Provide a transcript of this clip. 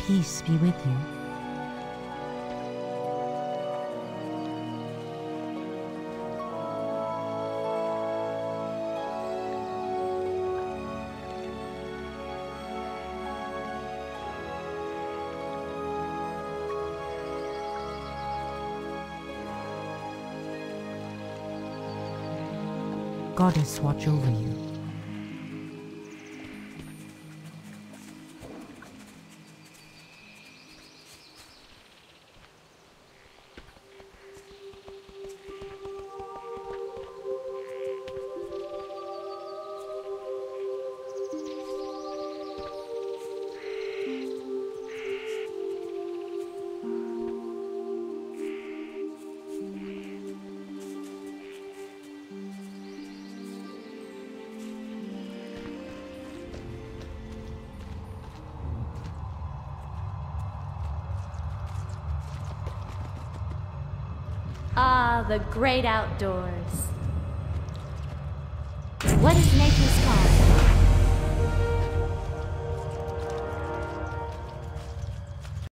Peace be with you. Goddess watch over you. Ah, the great outdoors. What is nature's call?